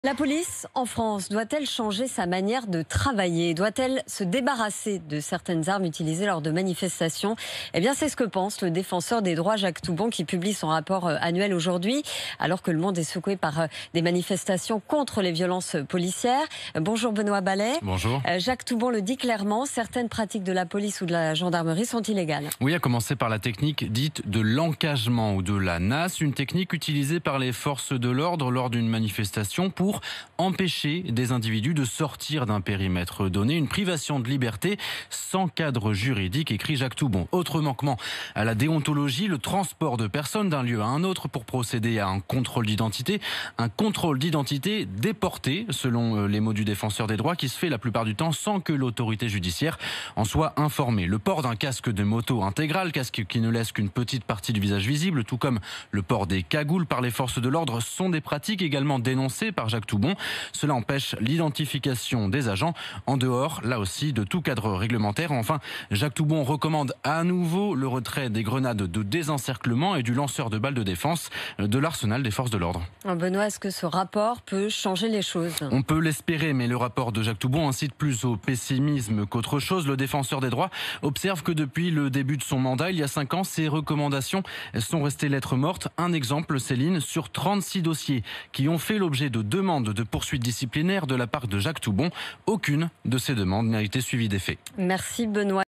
La police en France doit-elle changer sa manière de travailler? Doit-elle se débarrasser de certaines armes utilisées lors de manifestations? Eh bien, c'est ce que pense le défenseur des droits Jacques Toubon qui publie son rapport annuel aujourd'hui, alors que le monde est secoué par des manifestations contre les violences policières. Bonjour Benoît Ballet. Bonjour. Jacques Toubon le dit clairement, certaines pratiques de la police ou de la gendarmerie sont illégales. Oui, à commencer par la technique dite de l'encagement ou de la nasse, une technique utilisée par les forces de l'ordre lors d'une manifestation pour empêcher des individus de sortir d'un périmètre donné, une privation de liberté sans cadre juridique, écrit Jacques Toubon. Autre manquement à la déontologie, le transport de personnes d'un lieu à un autre pour procéder à un contrôle d'identité déporté, selon les mots du défenseur des droits, qui se fait la plupart du temps sans que l'autorité judiciaire en soit informée. Le port d'un casque de moto intégral, casque qui ne laisse qu'une petite partie du visage visible, tout comme le port des cagoules par les forces de l'ordre, sont des pratiques également dénoncées par Jacques Toubon. Cela empêche l'identification des agents en dehors, là aussi, de tout cadre réglementaire. Enfin, Jacques Toubon recommande à nouveau le retrait des grenades de désencerclement et du lanceur de balles de défense de l'arsenal des forces de l'ordre. Benoît, est-ce que ce rapport peut changer les choses? On peut l'espérer, mais le rapport de Jacques Toubon incite plus au pessimisme qu'autre chose. Le défenseur des droits observe que depuis le début de son mandat, il y a 5 ans, ses recommandations sont restées lettres mortes. Un exemple, Céline, sur 36 dossiers qui ont fait l'objet de demandes de poursuites disciplinaires de la part de Jacques Toubon, aucune de ces demandes n'a été suivie des faits. Merci Benoît.